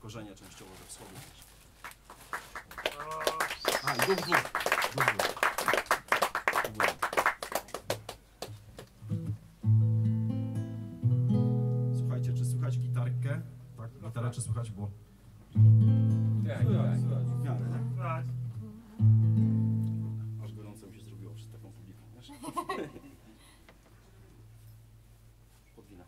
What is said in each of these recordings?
korzenie częściowo ze wschodu też. A, i dwóch. Słuchajcie, czy słychać gitarkę? Tak, gitarę czy słychać, bo... Tak. W miarę, nie? Tak. Aż gorąco mi się zrobiło przed taką publiką, wiesz? Podwina.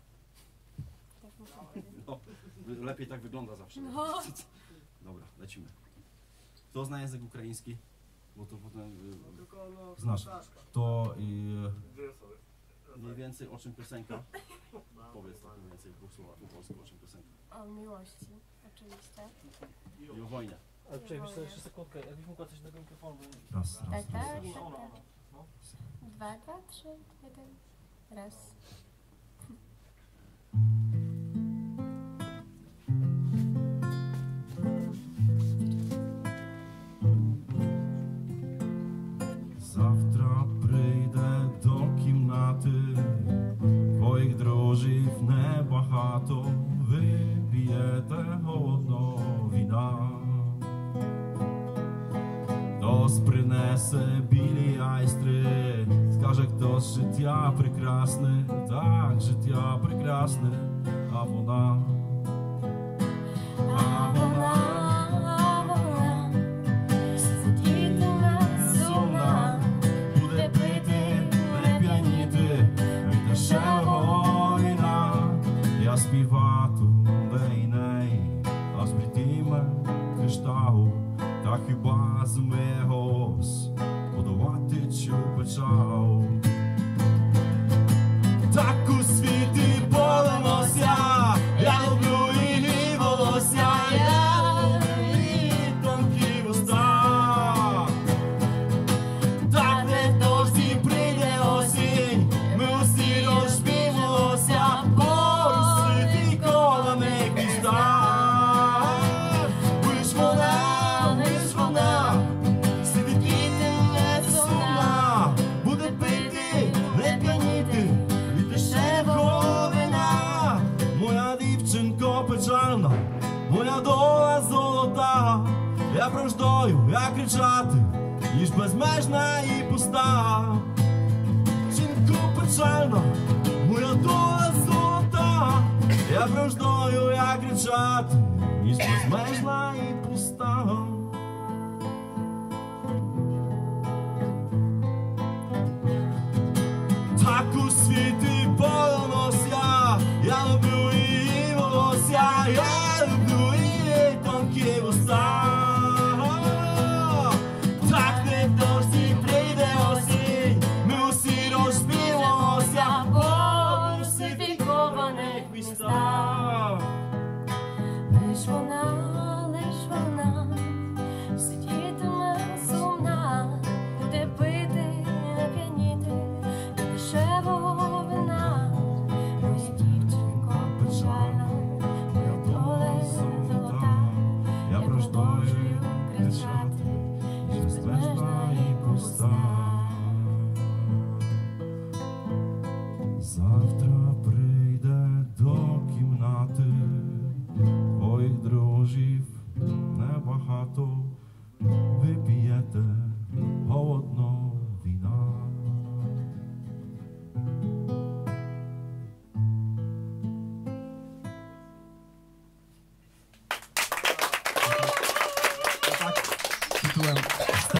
No, lepiej tak wygląda zawsze. No. Dobra, lecimy. Kto zna język ukraiński? Bo to potem... Tylko no, Znasz. czaszka. To Dwie osoby. mniej więcej o czym piosenka? Powiedz tak mniej więcej w dwóch słowach po polsku o czym piosenka. O miłości, oczywiście. I o wojnie. Ale przejmij sobie jeszcze sekundkę, jakbyś mogła coś do tego mikrofonu, bo... Raz. Tak, tak, tak, No, no, tak. no. 2, 2, 3, 1, raz. Завтра прийде до кімнати, твоїх друзів небагато, ви п'єте голодно віна. Хтось принесе білі айстри, скаже хтось життя прекрасне, так, життя прекрасне, а вона, Сидітиме сумна, буде пити, не п'яніти, від дешевого вина. Я співату для неї, а спритиме кришталу, та хіба зуміє голос подолати цю печаль. Так у світі боремося, я люблю її волосся, я люблю її тонкі вуста. Так не дожді прийде осінь, ми усі розбіглося по русифікованих містах. Лиш вона, сидітиме сумна, буде пити, не п'яніти, від дешевого вина. Моя дівчинко печальна, моя доля золота, я прождою, як кричати, ніж безмежна і пуста. Дівчинко печальна, моя доля золота, я прождою, як кричати, ніж безмежна і пуста. Так у світі боремося, я люблю її волосся, я люблю її тонкі вуста. Так не дожді прийде осінь, ми усі розбілося по русифікованих містах. лиш вона, сидітиме сумна, буде пити, не п'яніти, від дешевого вина. Ось дівчинко печальна, моя доля золота, я продовжую кричати, ніж безмежна і пуста. Завтра прийде до кімнати, твоїх друзів небагато, ви п'єте голодно віна. Tak tytułem